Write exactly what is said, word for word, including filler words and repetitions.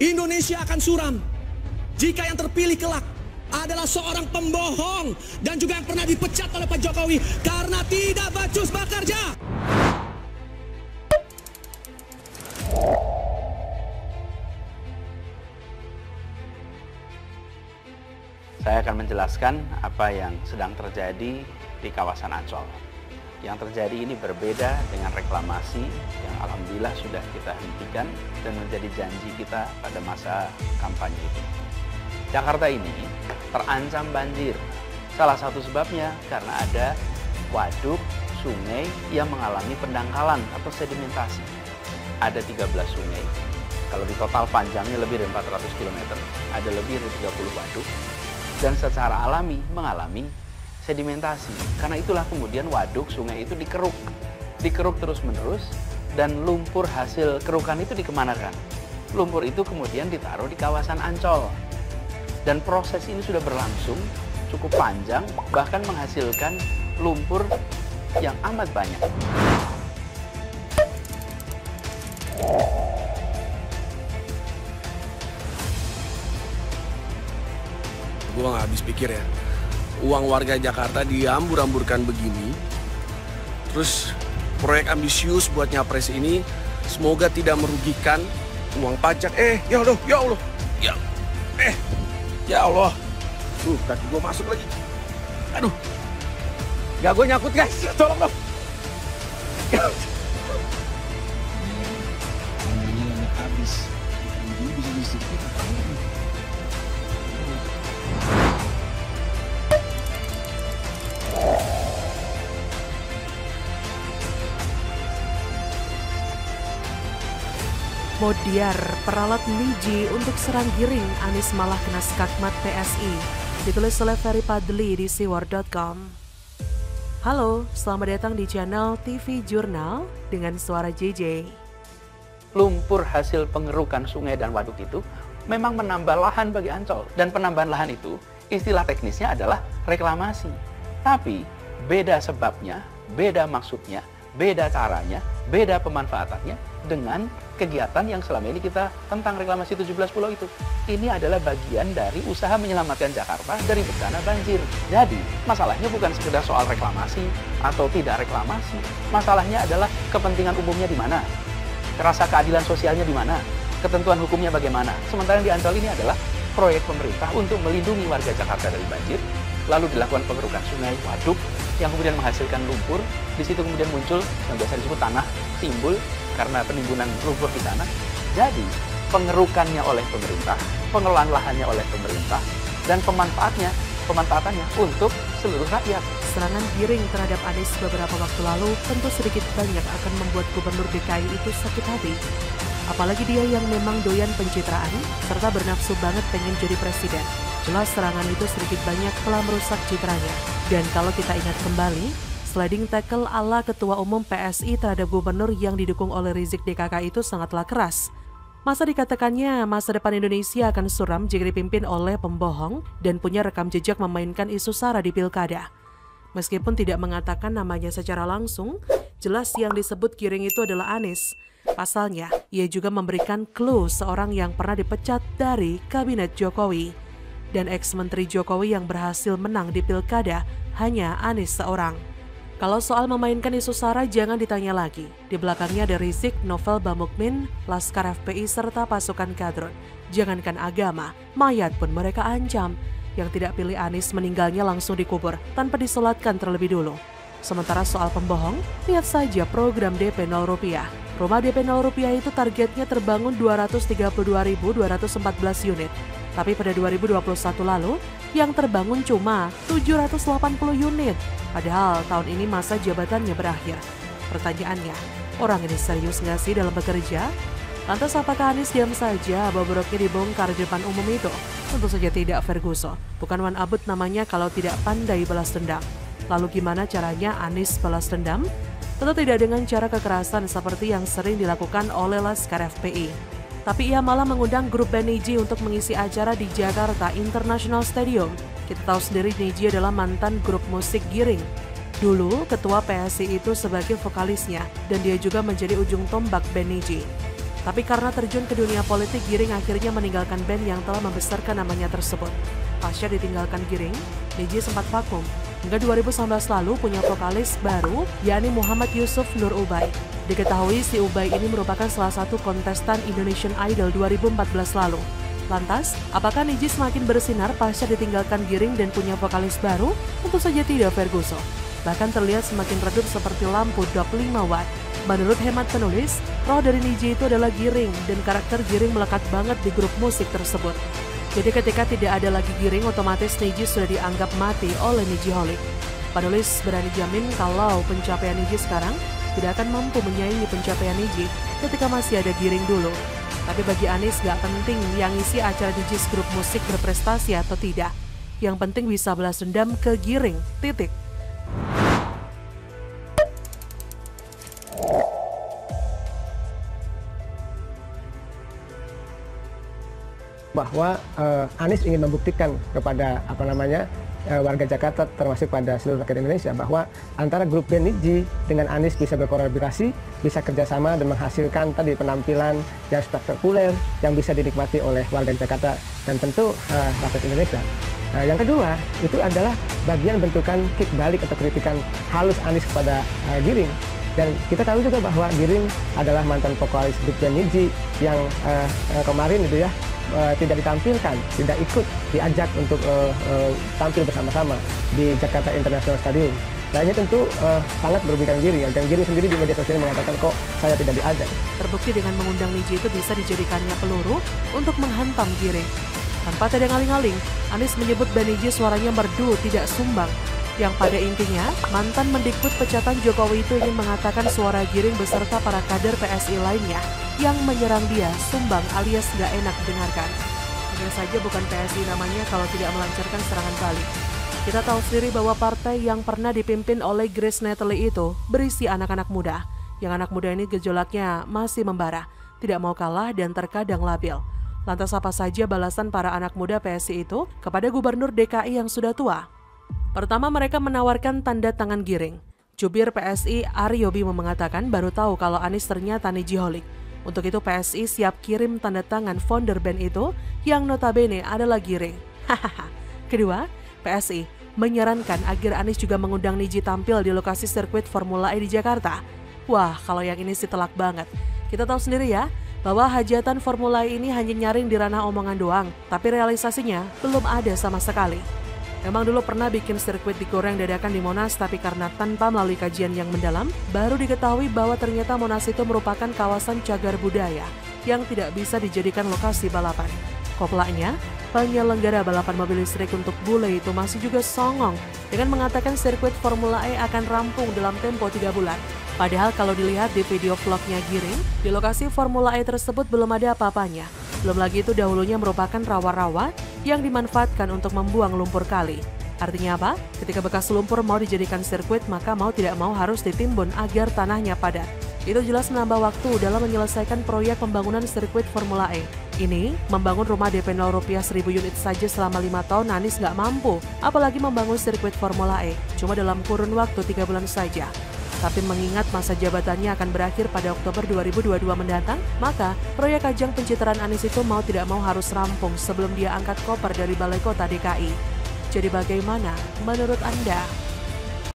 Indonesia akan suram jika yang terpilih kelak adalah seorang pembohong dan juga yang pernah dipecat oleh Pak Jokowi karena tidak becus bekerja. Saya akan menjelaskan apa yang sedang terjadi di kawasan Ancol. Yang terjadi ini berbeda dengan reklamasi yang alhamdulillah sudah kita hentikan dan menjadi janji kita pada masa kampanye itu. Jakarta ini terancam banjir. Salah satu sebabnya karena ada waduk, sungai yang mengalami pendangkalan atau sedimentasi. Ada tiga belas sungai, kalau di total panjangnya lebih dari empat ratus kilometer, ada lebih dari tiga puluh waduk, dan secara alami mengalami sedimentasi. Karena itulah kemudian waduk, sungai itu dikeruk. Dikeruk terus-menerus, dan lumpur hasil kerukan itu dikemanakan? Lumpur itu kemudian ditaruh di kawasan Ancol. Dan proses ini sudah berlangsung cukup panjang, bahkan menghasilkan lumpur yang amat banyak. Gue gak habis pikir ya, uang warga Jakarta diambur-amburkan begini, terus proyek ambisius buat nyapres ini semoga tidak merugikan uang pajak. Eh, ya Allah, ya Allah, ya, eh, ya Allah, tuh kaki gue masuk lagi, aduh, gak gue nyangkut guys, tolong dong. Habis, ini bisa disebut. Modiar, peralat Niji untuk serang giring, Anies malah kena skakmat P S I. Ditulis oleh Ferry Padli di siwar dot com. Halo, selamat datang di channel T V Jurnal dengan suara J J. Lumpur hasil pengerukan sungai dan waduk itu memang menambah lahan bagi Ancol. Dan penambahan lahan itu istilah teknisnya adalah reklamasi. Tapi beda sebabnya, beda maksudnya, beda caranya, beda pemanfaatannya dengan kegiatan yang selama ini kita tentang reklamasi tujuh belas pulau itu. Ini adalah bagian dari usaha menyelamatkan Jakarta dari bencana banjir. Jadi, masalahnya bukan sekedar soal reklamasi atau tidak reklamasi. Masalahnya adalah kepentingan umumnya di mana, rasa keadilan sosialnya di mana, ketentuan hukumnya bagaimana. Sementara yang di Ancol ini adalah proyek pemerintah untuk melindungi warga Jakarta dari banjir, lalu dilakukan pengerukan sungai, waduk, yang kemudian menghasilkan lumpur. Di situ kemudian muncul yang biasa disebut tanah timbul karena penimbunan lumpur di sana. Jadi, pengerukannya oleh pemerintah, pengelolaan lahannya oleh pemerintah, dan pemanfaatnya, pemanfaatannya untuk seluruh rakyat. Serangan giring terhadap Anies beberapa waktu lalu tentu sedikit banyak akan membuat Gubernur D K I itu sakit hati. Apalagi dia yang memang doyan pencitraan, serta bernafsu banget pengen jadi presiden. Jelas serangan itu sedikit banyak telah merusak citranya. Dan kalau kita ingat kembali, sliding tackle ala Ketua Umum P S I terhadap gubernur yang didukung oleh Rizik D K K itu sangatlah keras. Masa dikatakannya masa depan Indonesia akan suram jika dipimpin oleh pembohong dan punya rekam jejak memainkan isu SARA di pilkada. Meskipun tidak mengatakan namanya secara langsung, jelas yang disebut giring itu adalah Anies. Pasalnya, ia juga memberikan clue seorang yang pernah dipecat dari kabinet Jokowi. Dan ex-menteri Jokowi yang berhasil menang di pilkada hanya Anies seorang. Kalau soal memainkan isu SARA jangan ditanya lagi. Di belakangnya ada Rizik, Novel Bamukmin, Laskar F P I serta pasukan kadrun. Jangankan agama, mayat pun mereka ancam. Yang tidak pilih Anies meninggalnya langsung dikubur tanpa disolatkan terlebih dulu. Sementara soal pembohong, lihat saja program D P nol rupiah. Rumah D P nol rupiah itu targetnya terbangun dua ratus tiga puluh dua ribu dua ratus empat belas unit. Tapi pada dua ribu dua puluh satu lalu, yang terbangun cuma tujuh ratus delapan puluh unit. Padahal tahun ini masa jabatannya berakhir. Pertanyaannya, orang ini serius nggak sih dalam bekerja? Lantas apakah Anies diam saja bobroknya dibongkar di depan umum itu? Tentu saja tidak, Ferguson. Bukan Wan Abut namanya kalau tidak pandai balas dendam. Lalu gimana caranya Anies balas dendam? Tentu tidak dengan cara kekerasan seperti yang sering dilakukan oleh Laskar F P I. Tapi ia malah mengundang grup band Niji untuk mengisi acara di Jakarta International Stadium. Kita tahu sendiri Niji adalah mantan grup musik Giring. Dulu ketua P S I itu sebagai vokalisnya dan dia juga menjadi ujung tombak band Niji. Tapi karena terjun ke dunia politik, Giring akhirnya meninggalkan band yang telah membesarkan namanya tersebut. Pasca ditinggalkan Giring, Nidji sempat vakum. Hingga dua ribu sembilan belas lalu punya vokalis baru, yakni Muhammad Yusuf Nur Ubay. Diketahui si Ubay ini merupakan salah satu kontestan Indonesian Idol dua ribu empat belas lalu. Lantas, apakah Nidji semakin bersinar pasca ditinggalkan Giring dan punya vokalis baru? Tentu saja tidak, Ferguson. Bahkan terlihat semakin redup seperti lampu dok lima watt. Menurut hemat penulis, roh dari Nidji itu adalah Giring dan karakter Giring melekat banget di grup musik tersebut. Jadi ketika tidak ada lagi Giring, otomatis Nidji sudah dianggap mati oleh Nidjiholic. Penulis berani jamin kalau pencapaian Nidji sekarang tidak akan mampu menyaingi pencapaian Nidji ketika masih ada Giring dulu. Tapi bagi Anies gak penting yang isi acara Nidji grup musik berprestasi atau tidak. Yang penting bisa balas dendam ke Giring, titik. Bahwa uh, Anies ingin membuktikan kepada apa namanya uh, warga Jakarta termasuk pada seluruh rakyat Indonesia bahwa antara grup band Nidji dengan Anies bisa berkolaborasi, bisa kerjasama dan menghasilkan tadi penampilan yang spektakuler yang bisa dinikmati oleh warga Jakarta dan tentu uh, rakyat Indonesia. Nah, yang kedua itu adalah bagian bentukan kick balik atau kritikan halus Anies kepada uh, Giring. Dan kita tahu juga bahwa Giring adalah mantan vokalis grup band Nidji yang uh, uh, kemarin itu ya uh, tidak ditampilkan, tidak ikut diajak untuk uh, uh, tampil bersama-sama di Jakarta International Stadium. Nah ini tentu uh, sangat merugikan Giring, dan Giring sendiri di media sosial mengatakan kok saya tidak diajak. Terbukti dengan mengundang Nidji itu bisa dijadikannya peluru untuk menghantam Giring. Tanpa ada ngaling-ngaling, Anies menyebut band Nidji suaranya merdu, tidak sumbang. Yang pada intinya, mantan Mendikbud pecatan Jokowi itu ingin mengatakan suara Giring beserta para kader P S I lainnya yang menyerang dia sumbang alias gak enak didengarkan. Hanya saja bukan P S I namanya kalau tidak melancarkan serangan balik. Kita tahu sendiri bahwa partai yang pernah dipimpin oleh Grace Natali itu berisi anak-anak muda. Yang anak muda ini gejolaknya masih membara, tidak mau kalah dan terkadang labil. Lantas apa saja balasan para anak muda P S I itu kepada Gubernur D K I yang sudah tua? Pertama, mereka menawarkan tanda tangan Giring. Jubir P S I Aryo Bimo mengatakan baru tahu kalau Anies ternyata Nidjiholic. Untuk itu P S I siap kirim tanda tangan founder band itu yang notabene adalah Giring. Hahaha. Kedua, P S I menyarankan agar Anies juga mengundang Nidji tampil di lokasi sirkuit Formula E di Jakarta. Wah, kalau yang ini sih telak banget. Kita tahu sendiri ya, bahwa hajatan Formula E ini hanya nyaring di ranah omongan doang, tapi realisasinya belum ada sama sekali. Memang dulu pernah bikin sirkuit digoreng dadakan di Monas, tapi karena tanpa melalui kajian yang mendalam, baru diketahui bahwa ternyata Monas itu merupakan kawasan cagar budaya yang tidak bisa dijadikan lokasi balapan. Koplaknya, penyelenggara balapan mobil listrik untuk bule itu masih juga songong dengan mengatakan sirkuit Formula E akan rampung dalam tempo tiga bulan. Padahal kalau dilihat di video vlognya Giring, di lokasi Formula E tersebut belum ada apa-apanya. Belum lagi itu dahulunya merupakan rawa-rawa yang dimanfaatkan untuk membuang lumpur kali. Artinya apa? Ketika bekas lumpur mau dijadikan sirkuit, maka mau tidak mau harus ditimbun agar tanahnya padat. Itu jelas menambah waktu dalam menyelesaikan proyek pembangunan sirkuit Formula E. Ini, membangun rumah D P nol rupiah seribu unit saja selama lima tahun Anies nggak mampu, apalagi membangun sirkuit Formula E, cuma dalam kurun waktu tiga bulan saja. Tapi mengingat masa jabatannya akan berakhir pada Oktober dua ribu dua puluh dua mendatang, maka proyek ajang pencitraan Anies itu mau tidak mau harus rampung sebelum dia angkat koper dari Balai Kota D K I. Jadi bagaimana menurut Anda?